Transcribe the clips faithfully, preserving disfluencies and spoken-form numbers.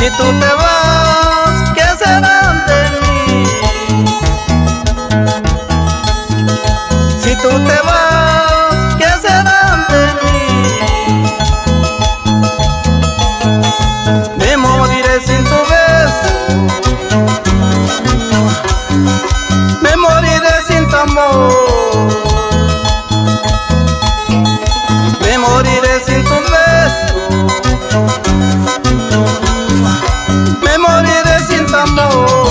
Si tú te vas, ¿qué será de mí? Si tú te vas, ¿qué será de mí? Me moriré sin tu beso, me moriré sin tu amor, me moriré sin tu beso, me moriré sin tu amor.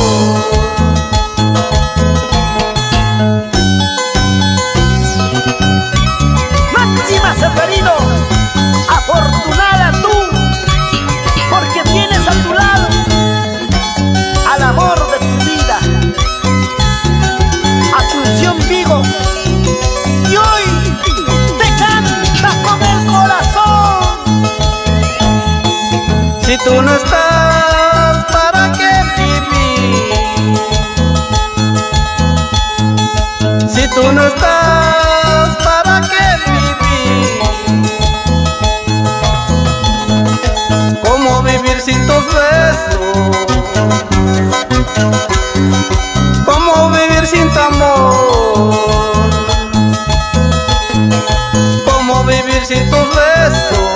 Máxima Seferino, afortunada tú, porque tienes a tu lado al amor de tu vida, Asunción Vigo, y hoy te canta con el corazón. Si tú no estás, ¿para qué vivir? Si tú no estás, ¿para qué vivir? ¿Cómo vivir sin tus besos? ¿Cómo vivir sin tu amor? ¿Cómo vivir sin tus besos?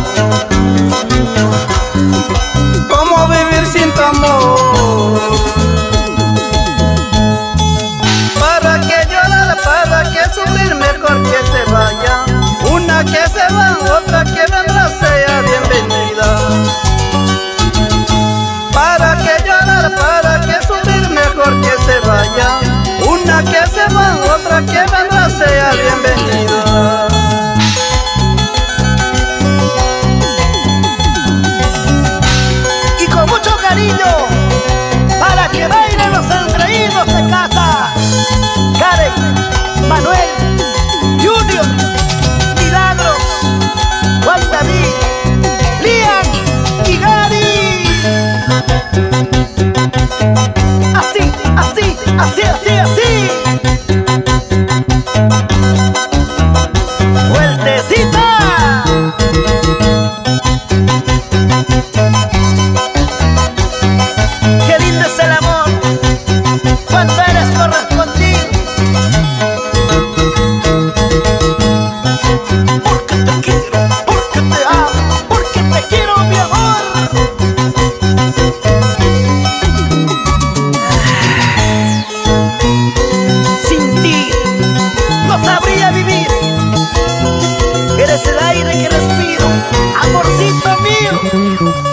¿Cómo vivir sin tu amor? ¿Para qué llorar? ¿Para qué sufrir? Mejor que se vaya. Una que se va, otra que vendrá, sea bienvenida. ¿Para qué llorar? ¿Para qué sufrir? Mejor que se vaya. Una que se va, otra que vendrá, sea bienvenida. Mucho cariño para que bailen los engreídos de casa. Karen, Manuel, Junior, Milagros, Juan David, Lian y Gary. Así, así, así, así, así. Vueltecita. Cuando eres correspondido, porque te quiero, porque te amo, porque te quiero, mi amor. Sin ti no sabría vivir. Eres el aire que respiro, amorcito mío.